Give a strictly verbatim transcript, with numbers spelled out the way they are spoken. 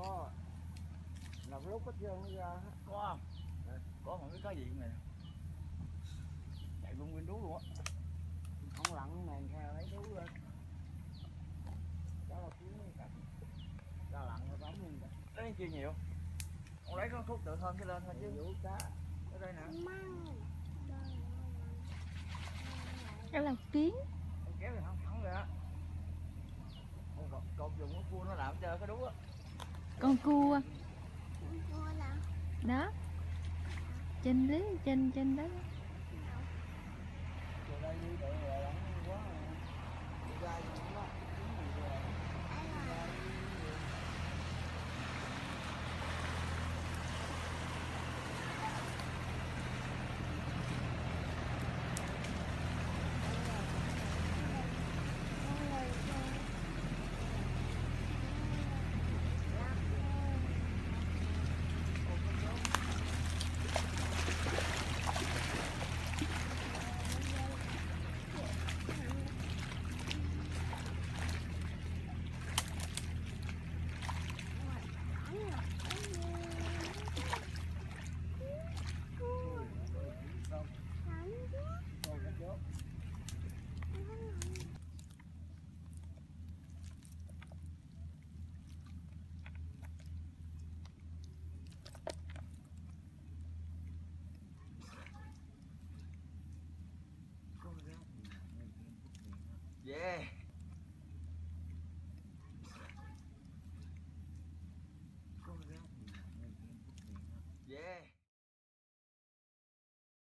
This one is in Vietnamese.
có làm lúc hết trơn nó ra hết. Có không? Đấy. Có một cái cá diện này chạy luôn nguyên đú luôn á. Không lặn mèn theo lấy đú lên. Đó là cuốn cặp ra lặn nó bấm lên cả. Lấy chi nhiều. Con lấy con thuốc tự thân cái lên thôi chứ. Vũ cá Ở đây nè. Đó là kiến. Con kéo thì không thẳng rồi á. Con cột dùng cái cua nó làm chơi cái đú á. Con cua. Đó. Trên đấy, trên trên đó. Từ đây đi để lặn quá rồi. Đi ra gì nữa.